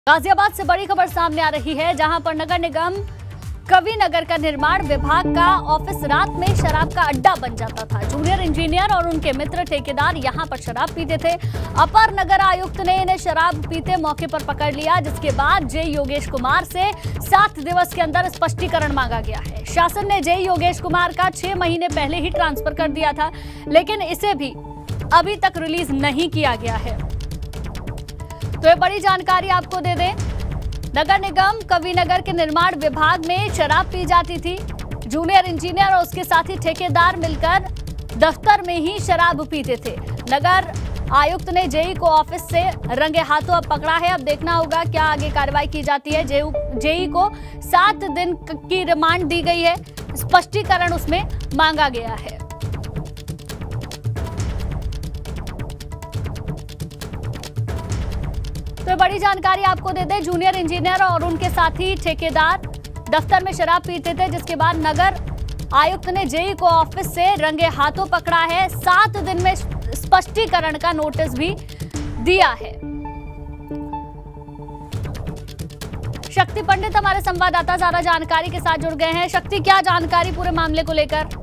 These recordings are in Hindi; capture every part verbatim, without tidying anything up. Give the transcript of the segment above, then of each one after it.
गाजियाबाद से बड़ी खबर सामने आ रही है, जहां पर नगर निगम कवि नगर का निर्माण विभाग का ऑफिस रात में शराब का अड्डा बन जाता था। जूनियर इंजीनियर और उनके मित्र ठेकेदार यहां पर शराब पीते थे। अपर नगर आयुक्त ने इन्हें शराब पीते मौके पर पकड़ लिया, जिसके बाद जे योगेश कुमार से सात दिवस के अंदर स्पष्टीकरण मांगा गया है। शासन ने जे योगेश कुमार का छह महीने पहले ही ट्रांसफर कर दिया था, लेकिन इसे भी अभी तक रिलीज नहीं किया गया है। तो ये बड़ी जानकारी आपको दे दें, नगर निगम कवि नगर के निर्माण विभाग में शराब पी जाती थी। जूनियर इंजीनियर और उसके साथी ठेकेदार मिलकर दफ्तर में ही शराब पीते थे। नगर आयुक्त ने जेई को ऑफिस से रंगे हाथों अब पकड़ा है। अब देखना होगा क्या आगे कार्रवाई की जाती है। जेई को सात दिन की रिमांड दी गई है, स्पष्टीकरण उसमें मांगा गया है। तो बड़ी जानकारी आपको दे दें, जूनियर इंजीनियर और उनके साथी ठेकेदार दफ्तर में शराब पीते थे, जिसके बाद नगर आयुक्त ने जेई को ऑफिस से रंगे हाथों पकड़ा है। सात दिन में स्पष्टीकरण का नोटिस भी दिया है। शक्ति पंडित हमारे संवाददाता ज्यादा जानकारी के साथ जुड़ गए हैं। शक्ति, क्या जानकारी पूरे मामले को लेकर?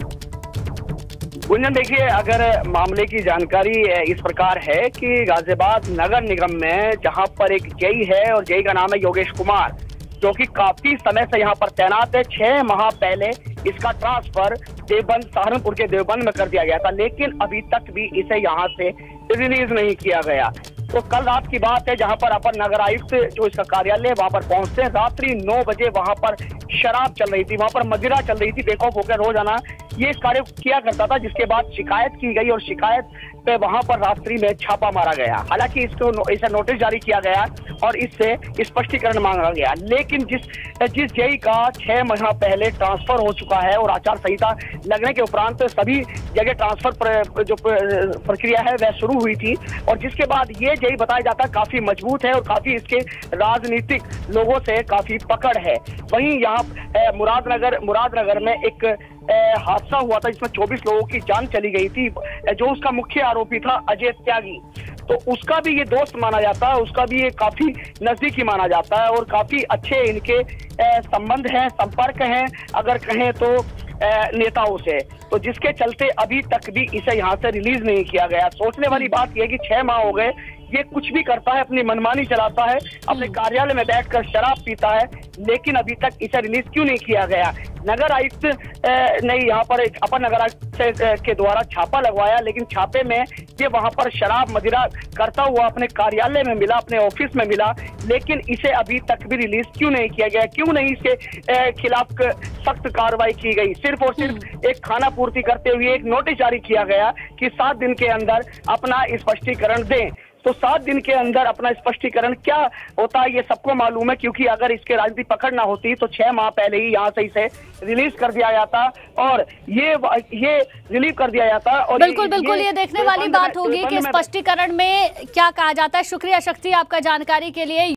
गुंजन, देखिए, अगर मामले की जानकारी इस प्रकार है कि गाजियाबाद नगर निगम में जहां पर एक जेई है और जेई का नाम है योगेश कुमार, जो कि काफी समय से यहां पर तैनात है। छह माह पहले इसका ट्रांसफर देवबंद सहारनपुर के देवबंद में कर दिया गया था, लेकिन अभी तक भी इसे यहां से रिलीज नहीं किया गया। तो कल रात की बात है, जहां पर अपर नगर आयुक्त जो इसका कार्यालय वहां पर पहुंचते हैं, रात्रि नौ बजे वहां पर शराब चल रही थी, वहां पर मदिरा चल रही थी। बेखौफ होकर रोजाना ये कार्य किया करता था, जिसके बाद शिकायत की गई और शिकायत पे वहां पर रात्रि में छापा मारा गया। हालांकि इसको इसे नोटिस जारी किया गया और इससे स्पष्टीकरण मांगा गया, लेकिन जिस जिस जेई का छह महीना पहले ट्रांसफर हो चुका है और आचार संहिता लगने के उपरांत सभी जगह ट्रांसफर पर जो प्रक्रिया है वह शुरू हुई थी, और जिसके बाद ये जेई बताया जाता है काफी मजबूत है और काफी इसके राजनीतिक लोगों से काफी पकड़ है। वहीं यहाँ मुरादनगर मुरादनगर में एक हादसा हुआ था, जिसमें चौबीस लोगों की जान चली गई थी। जो उसका मुख्य आरोपी था अजय त्यागी, तो उसका भी ये दोस्त माना जाता है, उसका भी ये काफी नजदीकी माना जाता है और काफी अच्छे इनके संबंध हैं, संपर्क हैं, अगर कहें तो नेताओं से। तो जिसके चलते अभी तक भी इसे यहाँ से रिलीज नहीं किया गया। सोचने वाली बात यह है कि छह माह हो गए, ये कुछ भी करता है, अपनी मनमानी चलाता है, अपने कार्यालय में बैठकर शराब पीता है, लेकिन अभी तक इसे रिलीज क्यों नहीं किया गया? नगर आयुक्त ने यहाँ पर एक अपर नगर आयुक्त के द्वारा छापा लगवाया, लेकिन छापे में ये वहां पर शराब मदिरा करता हुआ अपने कार्यालय में मिला, अपने ऑफिस में मिला, लेकिन इसे अभी तक भी रिलीज क्यों नहीं किया गया? क्यों नहीं इसके खिलाफ सख्त कार्रवाई की गई? सिर्फ और सिर्फ एक खाना पूर्ति करते हुए एक नोटिस जारी किया गया कि सात दिन के अंदर अपना स्पष्टीकरण दें। तो सात दिन के अंदर अपना स्पष्टीकरण क्या होता है ये सबको मालूम है, क्योंकि अगर इसके राजनीतिक पकड़ ना होती तो छह माह पहले ही यहाँ से इसे रिलीज कर दिया जाता और ये ये रिलीव कर दिया जाता। और बिल्कुल ये, बिल्कुल ये, ये देखने वाली बात होगी कि स्पष्टीकरण में क्या कहा जाता है। शुक्रिया शक्ति आपका जानकारी के लिए।